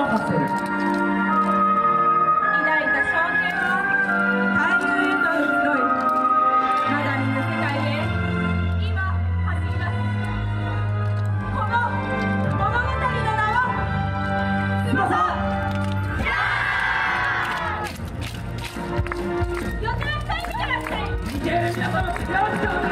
発せる。 抱いた衝撃は俳優へと移ろい、まだ見ぬ世界へ今走り出す。この物語の名は翼。予定したい見てらっしゃい。 見ている皆様、幸せでござい。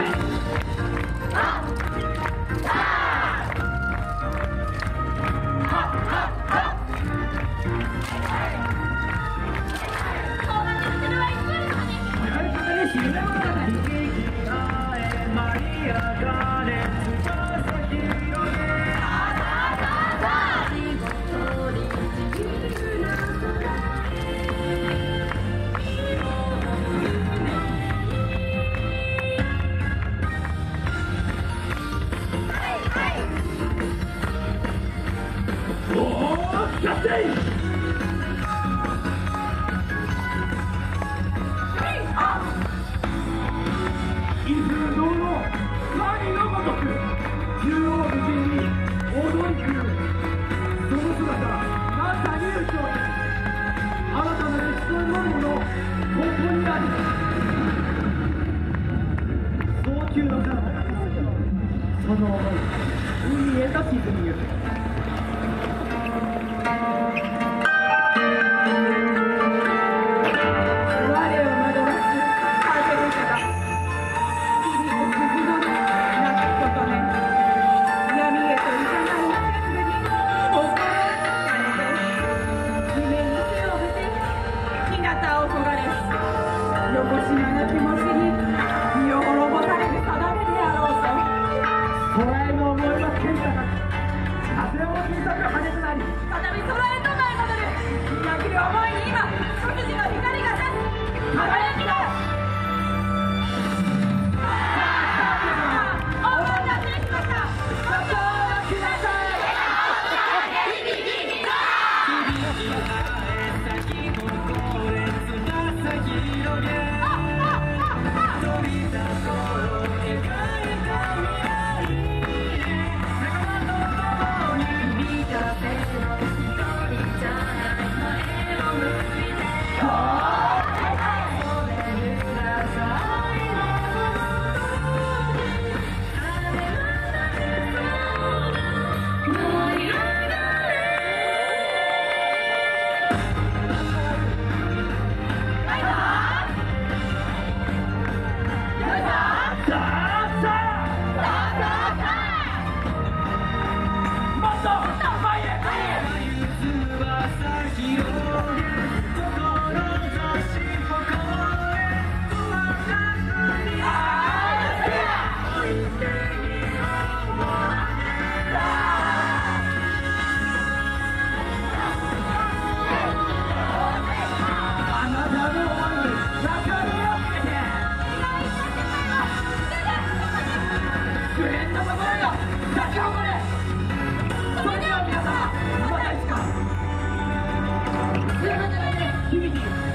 その思い、海へと沈みゆく。 我を惑わす風の歌が日々をくぐろりなきことね。闇へといかない季節に心を惹かれて、地面に手を振って日向を焦がれしよこしまな気持ちに身を滅ぼされる定めであろうと。 空への思いは天高く、風を切り裂く羽となり、 再び空へと舞い戻るみなぎる思いに今一筋の光が差す輝きだ。オーバーが制しました。 響き